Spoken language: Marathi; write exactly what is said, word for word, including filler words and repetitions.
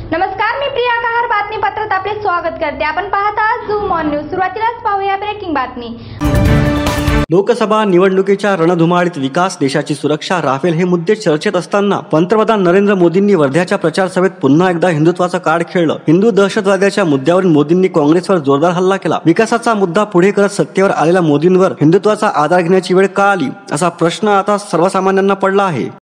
नमस्कार, मी प्रिया कहार बातमीपत्रात आपले स्वागत करते। आपण पाहत आहात झूम न्यूज। सुरुवातीलाच पाहूया ब्रेकिंग बातमी। लोकसभा निवडणुकीच्या रणधुमाळीत विकास, देशाची सुरक्षा, राफेल हे मुद्दे चर्चेत असताना पंतप्रधान नरेंद्र मोदींनी वर्ध्याच्या प्रचार सभेत पुन्हा एकदा हिंदुत्वाचं कार्ड खेळलं। हिंदू दहशतवाद्याच्या मुद्द्यावरून मोदींनी काँग्रेसवर जोरदार हल्ला केला। विकासाचा मुद्दा पुढे करत सत्तेवर आलेल्या मोदींवर हिंदुत्वाचा आधार घेण्याची वेळ का आली, असा प्रश्न आता सर्वसामान्यांना पडला आहे।